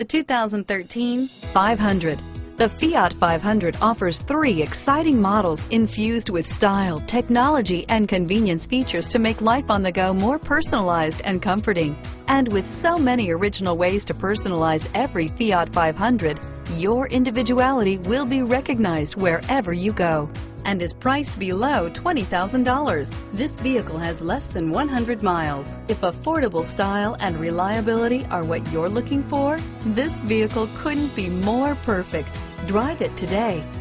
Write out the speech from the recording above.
The 2013 500. The Fiat 500 offers 3 exciting models infused with style, technology, and convenience features to make life on the go more personalized and comforting. And with so many original ways to personalize every Fiat 500, your individuality will be recognized wherever you go, and is priced below $20,000. This vehicle has less than 100 miles. If affordable style and reliability are what you're looking for, this vehicle couldn't be more perfect. Drive it today.